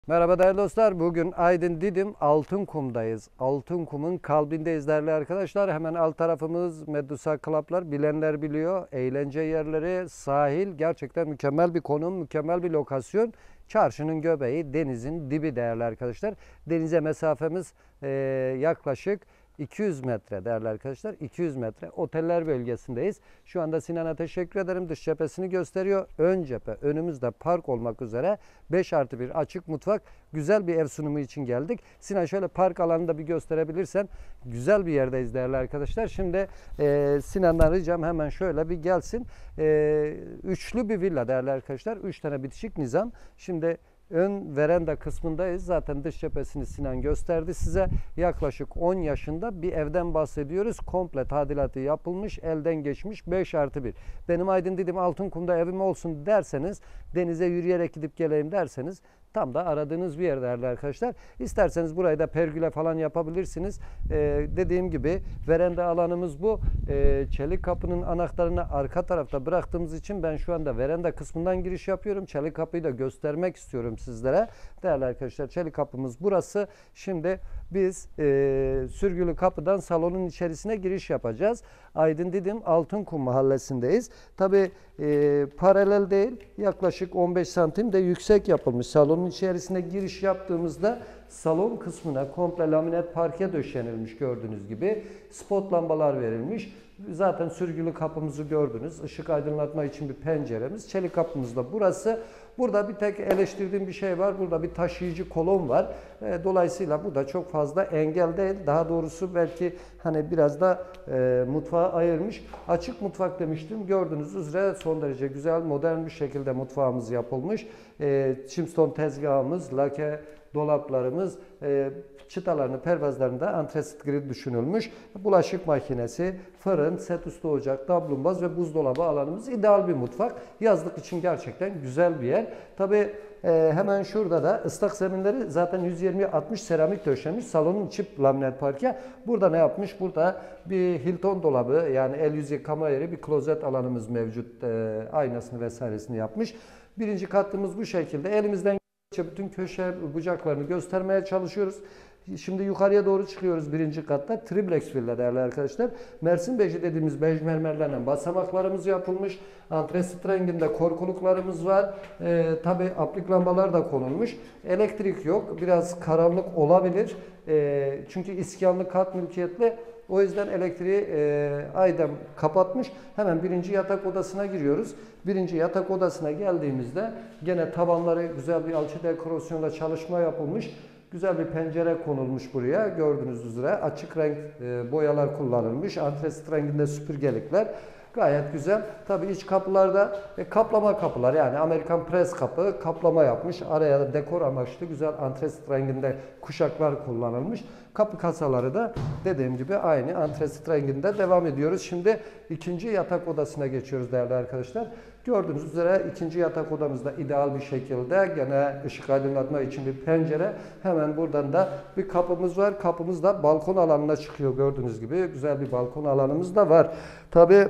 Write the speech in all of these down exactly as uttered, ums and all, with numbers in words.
Merhaba değerli dostlar. Bugün Aydın Didim Altınkum'dayız. Altınkum'un kalbindeyiz değerli arkadaşlar. Hemen alt tarafımız Medusa Club'lar. Bilenler biliyor. Eğlence yerleri, sahil. Gerçekten mükemmel bir konum, mükemmel bir lokasyon. Çarşının göbeği, denizin dibi değerli arkadaşlar. Denize mesafemiz e, yaklaşık iki yüz metre değerli arkadaşlar. iki yüz metre. Oteller bölgesindeyiz. Şu anda Sinan'a teşekkür ederim. Dış cephesini gösteriyor. Ön cephe önümüzde park olmak üzere beş artı bir açık mutfak. Güzel bir ev sunumu için geldik. Sinan şöyle park alanını da bir gösterebilirsen. Güzel bir yerdeyiz değerli arkadaşlar. Şimdi e, Sinan'dan ricam hemen şöyle bir gelsin. E, üçlü bir villa değerli arkadaşlar. Üç tane bitişik nizam. Şimdi ön veranda kısmındayız. Zaten dış cephesini Sinan gösterdi size. Yaklaşık on yaşında bir evden bahsediyoruz. Komple tadilatı yapılmış, elden geçmiş beş artı bir. Benim Aydın Didim Altınkum'da evim olsun derseniz, denize yürüyerek gidip geleyim derseniz tam da aradığınız bir yer değerli arkadaşlar. İsterseniz burayı da pergüle falan yapabilirsiniz. Ee, dediğim gibi veranda alanımız bu. Ee, çelik kapının anahtarını arka tarafta bıraktığımız için ben şu anda veranda kısmından giriş yapıyorum. Çelik kapıyı da göstermek istiyorum sizlere. Değerli arkadaşlar, çelik kapımız burası. Şimdi biz e, sürgülü kapıdan salonun içerisine giriş yapacağız. Aydın Didim Altınkum mahallesindeyiz. Tabi e, paralel değil, yaklaşık on beş santim de yüksek yapılmış. Salonun içerisine giriş yaptığımızda salon kısmına komple laminat parke döşenilmiş gördüğünüz gibi. Spot lambalar verilmiş. Zaten sürgülü kapımızı gördünüz. Işık aydınlatma için bir penceremiz. Çelik kapımız da burası. Burada bir tek eleştirdiğim bir şey var. Burada bir taşıyıcı kolon var. Dolayısıyla bu da çok fazla engel değil. Daha doğrusu belki hani biraz da e, mutfağı ayırmış. Açık mutfak demiştim. Gördüğünüz üzere son derece güzel, modern bir şekilde mutfağımız yapılmış. E, çimston tezgahımız, lake dolaplarımız, e, çıtalarını, pervazlarını da antresit grill düşünülmüş. Bulaşık makinesi, fırın, set üstü ocak, dablumbaz ve buzdolabı alanımız ideal bir mutfak. Yazlık için gerçekten güzel bir yer. Tabii e, hemen şurada da ıslak zeminleri zaten yüz yirmi altmış seramik döşenmiş. Salonun içi laminat parke. Burada ne yapmış? Burada bir Hilton dolabı, yani el yüz yıkama yeri, bir klozet alanımız mevcut. E, aynasını vesairesini yapmış. Birinci kattımız bu şekilde. Elimizden bütün köşe bucaklarını göstermeye çalışıyoruz. Şimdi yukarıya doğru çıkıyoruz birinci katta. Triplex villa değerli arkadaşlar. Mersin beji dediğimiz bej mermerlerle basamaklarımız yapılmış. Antresit renginde korkuluklarımız var. Ee, Tabi aplik lambalar da konulmuş. Elektrik yok. Biraz karanlık olabilir. Ee, çünkü iskanlı kat mülkiyetli. O yüzden elektriği e, Aydem kapatmış. Hemen birinci yatak odasına giriyoruz. Birinci yatak odasına geldiğimizde gene tavanları güzel bir alçı dekorasyonla çalışma yapılmış. Güzel bir pencere konulmuş buraya. Gördüğünüz üzere açık renk e, boyalar kullanılmış. Antresit renginde süpürgelikler. Gayet güzel. Tabii iç kapılarda e, kaplama kapılar, yani Amerikan pres kapı kaplama yapmış. Araya da dekor amaçlı güzel antresit renginde kuşaklar kullanılmış. Kapı kasaları da dediğim gibi aynı antresit renginde devam ediyoruz. Şimdi ikinci yatak odasına geçiyoruz değerli arkadaşlar. Gördüğünüz üzere ikinci yatak odamızda ideal bir şekilde gene ışık aydınlatma için bir pencere. Hemen buradan da bir kapımız var. Kapımız da balkon alanına çıkıyor gördüğünüz gibi. Güzel bir balkon alanımız da var. Tabii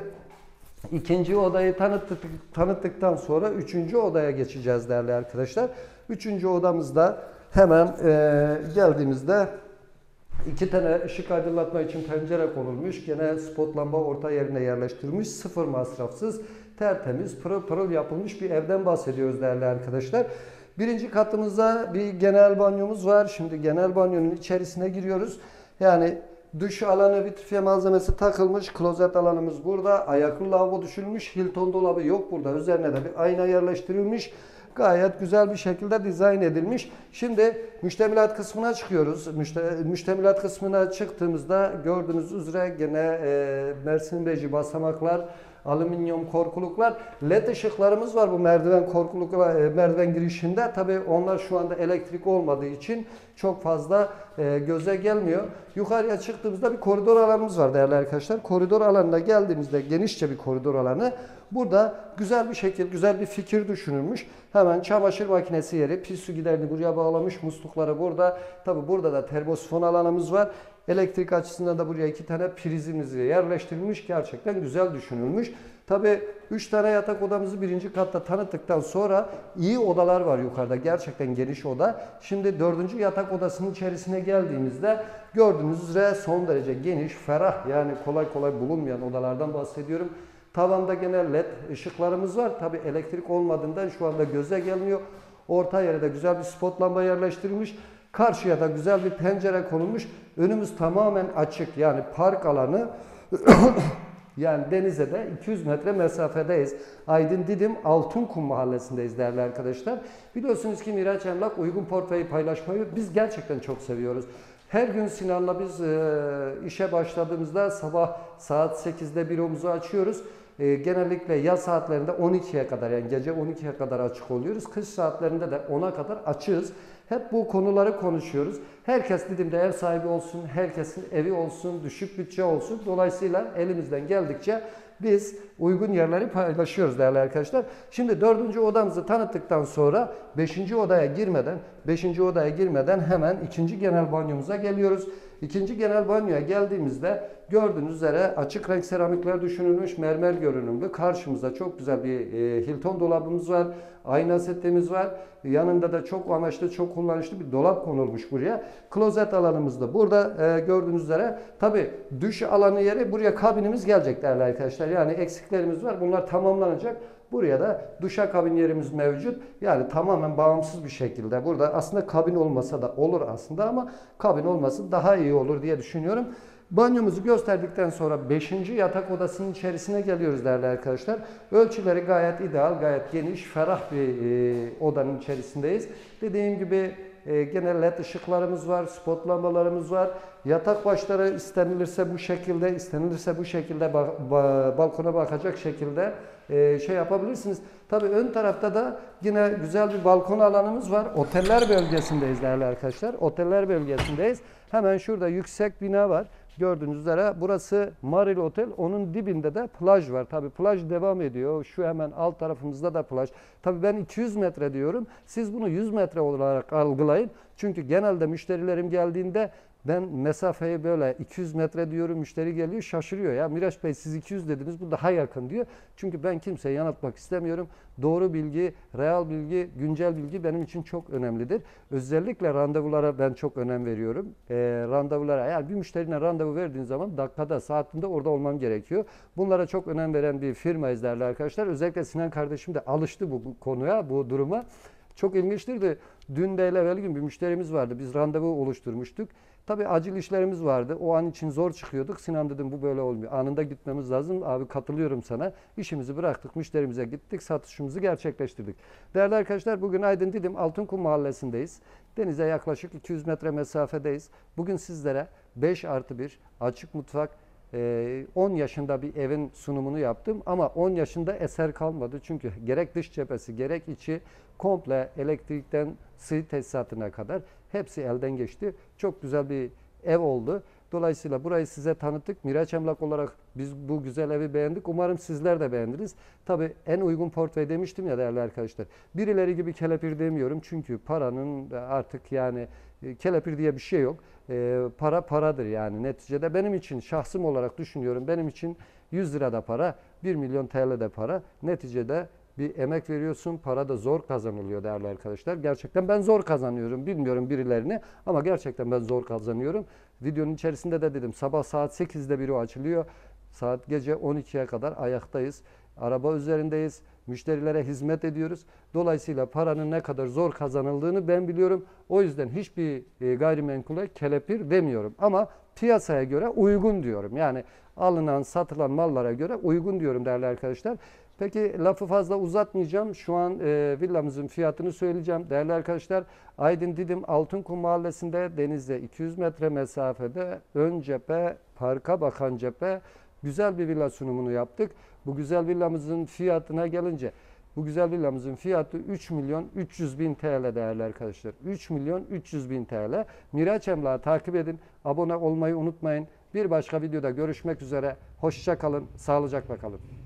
İkinci odayı tanıttık, tanıttıktan sonra üçüncü odaya geçeceğiz değerli arkadaşlar. Üçüncü odamızda hemen e, geldiğimizde iki tane ışık aydınlatma için pencere konulmuş. Gene spot lamba orta yerine yerleştirilmiş. Sıfır masrafsız, tertemiz, pırıl pırıl yapılmış bir evden bahsediyoruz değerli arkadaşlar. Birinci katımızda bir genel banyomuz var. Şimdi genel banyonun içerisine giriyoruz. Yani duş alanı, vitrifiye malzemesi takılmış. Klozet alanımız burada. Ayaklı lavabo düşülmüş. Hilton dolabı yok burada. Üzerine de bir ayna yerleştirilmiş. Gayet güzel bir şekilde dizayn edilmiş. Şimdi müştemilat kısmına çıkıyoruz. Müşte, müştemilat kısmına çıktığımızda gördüğünüz üzere gene e, Mersin beji basamaklar, alüminyum korkuluklar, led ışıklarımız var bu merdiven korkuluk e, merdiven girişinde. Tabii onlar şu anda elektrik olmadığı için çok fazla e, göze gelmiyor. Yukarıya çıktığımızda bir koridor alanımız var değerli arkadaşlar. Koridor alanına geldiğimizde genişçe bir koridor alanı. Burada güzel bir şekil, güzel bir fikir düşünülmüş. Hemen çamaşır makinesi yeri, pis su giderini buraya bağlamış, muslukları burada. Tabii burada da termosifon alanımız var. Elektrik açısından da buraya iki tane prizimiz yerleştirilmiş. Gerçekten güzel düşünülmüş. Tabii üç tane yatak odamızı birinci katta tanıttıktan sonra iyi odalar var yukarıda. Gerçekten geniş oda. Şimdi dördüncü yatak odasının içerisine geldiğimizde gördüğünüz üzere son derece geniş, ferah, yani kolay kolay bulunmayan odalardan bahsediyorum. Tavanda gene led ışıklarımız var. Tabi elektrik olmadığından şu anda göze gelmiyor. Orta yere de güzel bir spot lamba yerleştirilmiş. Karşıya da güzel bir pencere konulmuş. Önümüz tamamen açık, yani park alanı. Yani denize de iki yüz metre mesafedeyiz. Aydın Didim Altınkum mahallesindeyiz değerli arkadaşlar. Biliyorsunuz ki Miraç Emlak uygun portföyü paylaşmayı biz gerçekten çok seviyoruz. Her gün Sinan'la biz e, işe başladığımızda sabah saat sekizde büromuzu açıyoruz. E, genellikle yaz saatlerinde on ikiye kadar, yani gece on ikiye kadar açık oluyoruz. Kış saatlerinde de ona kadar açığız. Hep bu konuları konuşuyoruz. Herkes Didim'de ev sahibi olsun, herkesin evi olsun, düşük bütçe olsun. Dolayısıyla elimizden geldikçe biz uygun yerleri paylaşıyoruz değerli arkadaşlar. Şimdi dördüncü odamızı tanıttıktan sonra beşinci odaya girmeden, beşinci odaya girmeden hemen ikinci genel banyomuza geliyoruz. İkinci genel banyoya geldiğimizde gördüğünüz üzere açık renk seramikler düşünülmüş, mermer görünümlü. Karşımızda çok güzel bir e, Hilton dolabımız var. Ayna setimiz var. Yanında da çok amaçlı, çok kullanışlı bir dolap konulmuş buraya. Klozet alanımız da burada e, gördüğünüz üzere. Tabi duş alanı yeri, buraya kabinimiz gelecek değerli arkadaşlar. Yani eksiklerimiz var. Bunlar tamamlanacak. Buraya da duşakabin yerimiz mevcut. Yani tamamen bağımsız bir şekilde. Burada aslında kabin olmasa da olur aslında, ama kabin olması daha iyi olur diye düşünüyorum. Banyomuzu gösterdikten sonra beşinci yatak odasının içerisine geliyoruz değerli arkadaşlar. Ölçüleri gayet ideal, gayet geniş, ferah bir e, odanın içerisindeyiz. Dediğim gibi e, gene led ışıklarımız var, spot lambalarımız var. Yatak başları istenilirse bu şekilde, istenilirse bu şekilde ba ba balkona bakacak şekilde e, şey yapabilirsiniz. Tabii ön tarafta da yine güzel bir balkon alanımız var. Oteller bölgesindeyiz değerli arkadaşlar. Oteller bölgesindeyiz. Hemen şurada yüksek bina var. Gördüğünüz üzere burası Maril Otel. Onun dibinde de plaj var. Tabii plaj devam ediyor. Şu hemen alt tarafımızda da plaj. Tabii ben iki yüz metre diyorum. Siz bunu yüz metre olarak algılayın. Çünkü genelde müşterilerim geldiğinde ben mesafeyi böyle iki yüz metre diyorum, müşteri geliyor şaşırıyor. Ya Miraç Bey siz iki yüz dediniz, bu daha yakın diyor. Çünkü ben kimseyi yanıltmak istemiyorum. Doğru bilgi, real bilgi, güncel bilgi benim için çok önemlidir. Özellikle randevulara ben çok önem veriyorum. E, randevulara, yani bir müşterine randevu verdiğin zaman dakikada, saatinde orada olmam gerekiyor. Bunlara çok önem veren bir firmayız değerli arkadaşlar. Özellikle Sinan kardeşim de alıştı bu, bu konuya, bu duruma. Çok ilginçtir de dün de evvel gün bir müşterimiz vardı. Biz randevu oluşturmuştuk. Tabii acil işlerimiz vardı. O an için zor çıkıyorduk. Sinan dedim bu böyle olmuyor. Anında gitmemiz lazım. Abi katılıyorum sana. İşimizi bıraktık. Müşterimize gittik. Satışımızı gerçekleştirdik. Değerli arkadaşlar, bugün Aydın Didim Altınkum mahallesindeyiz. Denize yaklaşık iki yüz metre mesafedeyiz. Bugün sizlere beş artı bir açık mutfak, on yaşında bir evin sunumunu yaptım. Ama on yaşında eser kalmadı. Çünkü gerek dış cephesi gerek içi komple elektrikten sığ tesisatına kadar hepsi elden geçti. Çok güzel bir ev oldu. Dolayısıyla burayı size tanıttık. Miraç Emlak olarak biz bu güzel evi beğendik. Umarım sizler de beğendiniz. Tabii en uygun portföy demiştim ya değerli arkadaşlar. Birileri gibi kelepir demiyorum. Çünkü paranın artık yani kelepir diye bir şey yok. E, para paradır yani neticede. Benim için şahsım olarak düşünüyorum. Benim için yüz lira da para, bir milyon T L de para. Neticede bir emek veriyorsun, para da zor kazanılıyor değerli arkadaşlar. Gerçekten ben zor kazanıyorum. Bilmiyorum birilerini ama gerçekten ben zor kazanıyorum. Videonun içerisinde de dedim sabah saat sekizde büro açılıyor. Saat gece on ikiye kadar ayaktayız. Araba üzerindeyiz. Müşterilere hizmet ediyoruz. Dolayısıyla paranın ne kadar zor kazanıldığını ben biliyorum. O yüzden hiçbir gayrimenkule kelepir demiyorum. Ama piyasaya göre uygun diyorum. Yani alınan, satılan mallara göre uygun diyorum değerli arkadaşlar. Peki lafı fazla uzatmayacağım. Şu an e, villamızın fiyatını söyleyeceğim. Değerli arkadaşlar, Aydın Didim Altınkum mahallesinde denize iki yüz metre mesafede ön cephe, parka bakan cephe güzel bir villa sunumunu yaptık. Bu güzel villamızın fiyatına gelince, bu güzel villamızın fiyatı üç milyon üç yüz bin T L değerli arkadaşlar. üç milyon üç yüz bin T L. Miraç Emlak'ı takip edin. Abone olmayı unutmayın. Bir başka videoda görüşmek üzere. Hoşça kalın. Sağlıcakla kalın.